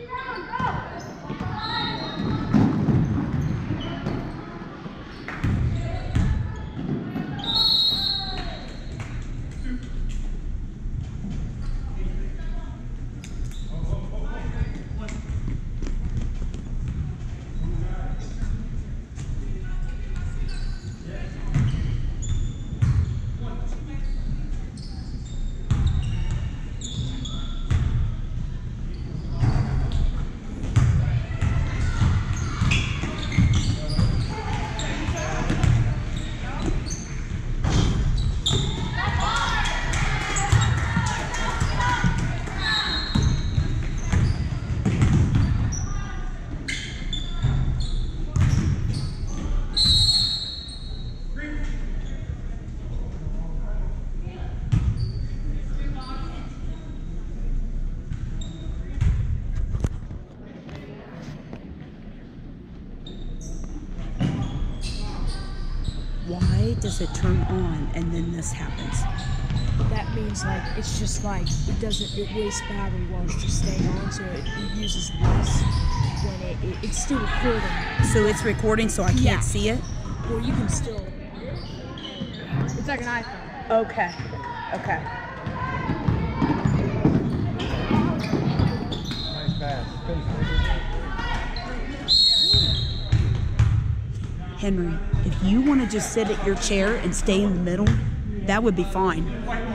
Why does it turn on and then this happens? That means like it's just like it wastes battery while it's just staying on, so it uses less when it's still recording. So it's recording, so I can't see it? Well, you can still. It's like an iPhone. Okay. Okay. Nice pass. Henry, if you want to just sit at your chair and stay in the middle, that would be fine.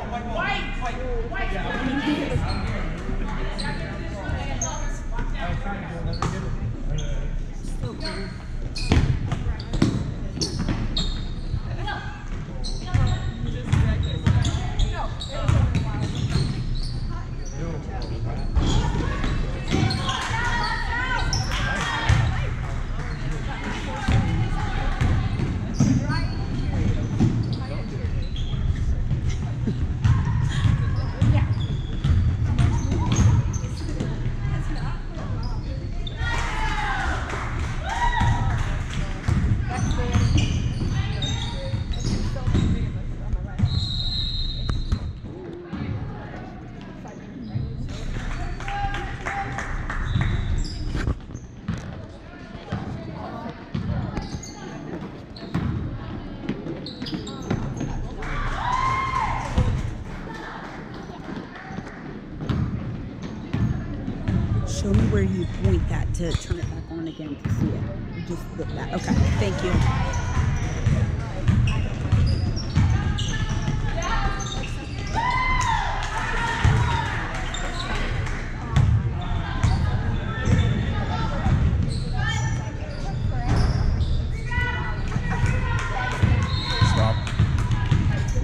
Show me where you point that to turn it back on again to see it. Just that. Okay, thank you.